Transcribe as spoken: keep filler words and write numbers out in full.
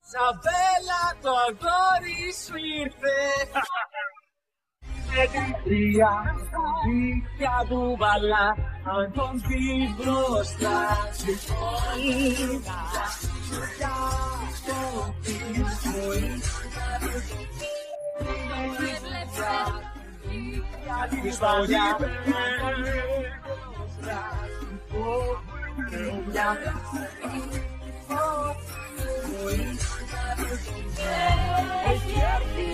Σαβέλα το αγόρι σου ήρθε. Με την τρία δίχτυα του βαλά, αν τον δει μπροστά σου είδα. Για το πίσω γιατί στο γυαλί